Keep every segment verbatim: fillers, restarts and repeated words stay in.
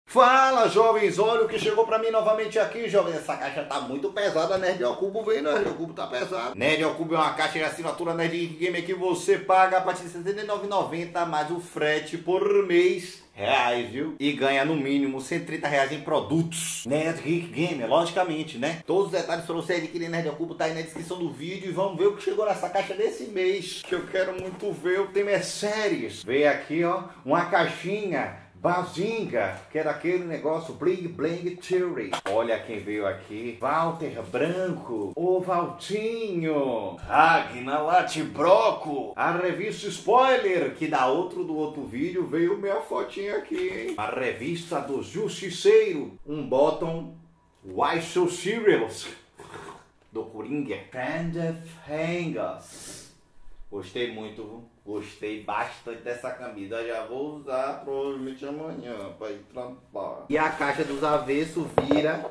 Fala, jovens, olha o que chegou pra mim novamente aqui, jovens. Essa caixa tá muito pesada, Nerd ao Cubo, vem, Nerd ao Cubo tá pesado. Nerd ao Cubo é uma caixa de assinatura Nerd Geek Gamer que você paga a partir de setenta e nove reais e noventa centavos mais o frete por mês. Reais, viu? E ganha no mínimo cento e trinta reais em produtos Nerd Geek Gamer, logicamente, né? Todos os detalhes pra você adquirir Nerd ao Cubo tá aí na descrição do vídeo. E vamos ver o que chegou nessa caixa desse mês, que eu quero muito ver. O tema é séries. Veio aqui, ó, uma caixinha Bazinga, que é daquele negócio Bling Bling Theory. Olha quem veio aqui. Walter Branco, o Valtinho, Ragnar Latibroco, a revista Spoiler, que da outro do outro vídeo veio minha fotinha aqui, hein? A revista do Justiceiro, um bottom Why So Serious do Coringa. Friend of Hangers. Gostei muito, viu? Gostei bastante dessa camisa. Já vou usar provavelmente amanhã para ir trampar. E a caixa dos avessos vira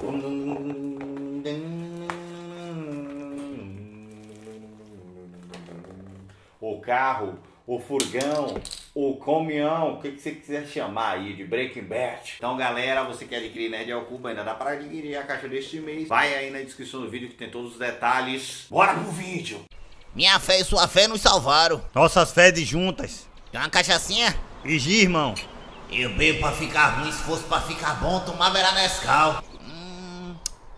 o carro, o furgão, o caminhão, o que, que você quiser chamar aí de Breaking Bad. Então, galera, você quer adquirir Nerd ao Cubo, ainda dá para adquirir a caixa deste mês. Vai aí na descrição do vídeo que tem todos os detalhes. Bora pro vídeo! Minha fé e sua fé nos salvaram. Nossas fezes juntas. Tem uma cachaçinha? Vigia, irmão. Eu bebo pra ficar ruim, se fosse pra ficar bom, tomava era Nescau. Hum...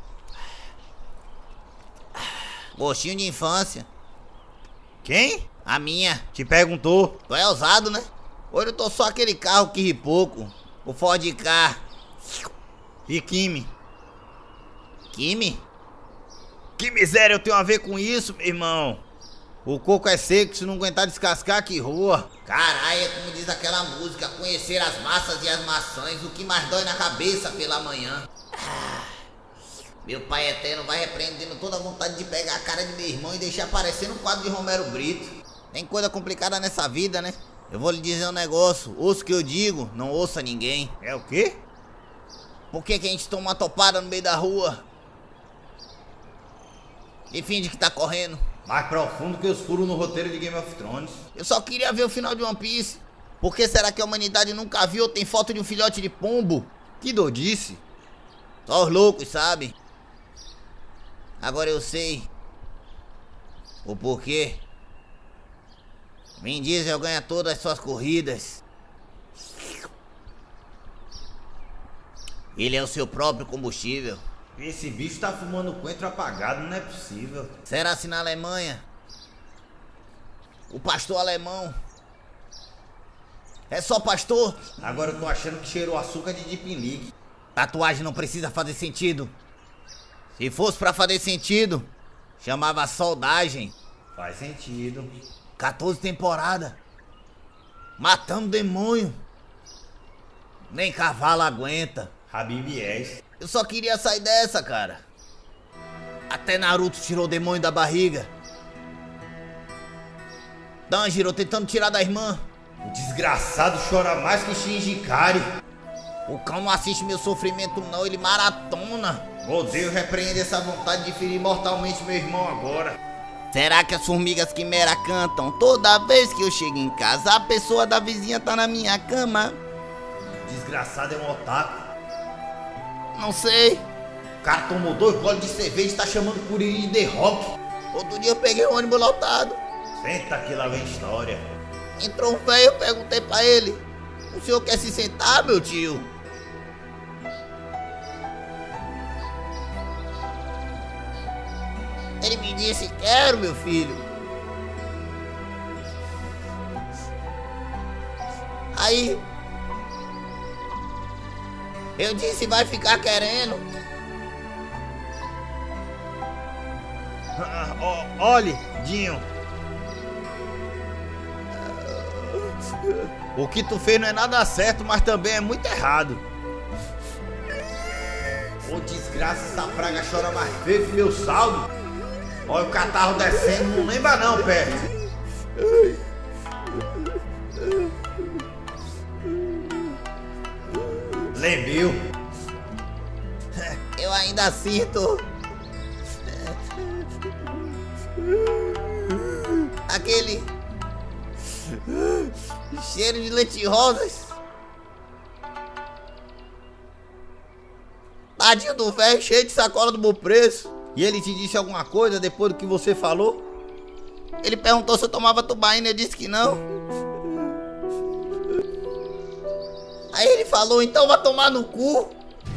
Gostinho de infância. Quem? A minha. Te perguntou. Tu é ousado, né? Hoje eu tô só aquele carro que ri pouco. O Ford Ka. E Kimi? Kimi? Que miséria eu tenho a ver com isso, meu irmão? O coco é seco, se não aguentar descascar, que rua. Caralho, é como diz aquela música, conhecer as massas e as maçãs, o que mais dói na cabeça pela manhã. Ah, meu pai eterno vai repreendendo toda a vontade de pegar a cara de meu irmão e deixar parecendo um quadro de Romero Brito. Tem coisa complicada nessa vida, né? Eu vou lhe dizer um negócio, ouça o que eu digo, não ouça ninguém. É o quê? Por que que a gente toma uma topada no meio da rua e finge que tá correndo? Mais profundo que os furos no roteiro de Game of Thrones. Eu só queria ver o final de One Piece. Por que será que a humanidade nunca viu ou tem foto de um filhote de pombo? Que dodice. Só os loucos sabem. Agora eu sei o porquê. Vin Diesel ganha todas as suas corridas. Ele é o seu próprio combustível. Esse bicho tá fumando coentro apagado, não é possível. Será assim na Alemanha? O pastor alemão é só pastor? Agora eu tô achando que cheirou açúcar de dipinique. Tatuagem não precisa fazer sentido. Se fosse pra fazer sentido, chamava soldagem. Faz sentido. quatorze temporadas matando demônio. Nem cavalo aguenta. Rabibiés. Eu só queria sair dessa, cara. Até Naruto tirou o demônio da barriga. Tanjiro tentando tirar da irmã. O desgraçado chora mais que Shinji Ikari. O cão não assiste meu sofrimento não, ele maratona. Odeio repreender essa vontade de ferir mortalmente meu irmão agora. Será que as formigas quimera cantam? Toda vez que eu chego em casa, a pessoa da vizinha tá na minha cama. Desgraçado é um otaku. Não sei. O cara tomou dois goles de cerveja e tá chamando Curiri de The Rock. Outro dia eu peguei um ônibus lotado. Senta que lá vem história. Entrou um velho, eu perguntei pra ele: o senhor quer se sentar, meu tio? Ele me disse: quero, meu filho. Aí eu disse: vai ficar querendo. Ah, oh, olhe, Dinho. O que tu fez não é nada certo, mas também é muito errado. Ô desgraça, essa praga chora mais feio que meu saldo. Olha o catarro descendo, não lembra não, perto. Lembeu. Eu ainda sinto aquele cheiro de leite rosas Tadinho do velho, cheio de sacola do bom preço. E ele te disse alguma coisa depois do que você falou? Ele perguntou se eu tomava tubaína, eu disse que não. Aí ele falou, então vai tomar no cu.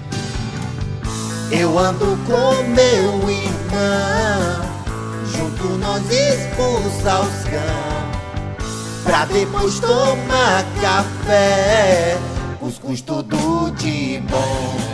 Eu ando com meu irmão, junto nós expulsa os cão, pra depois tomar café, cuscuz tudo de bom.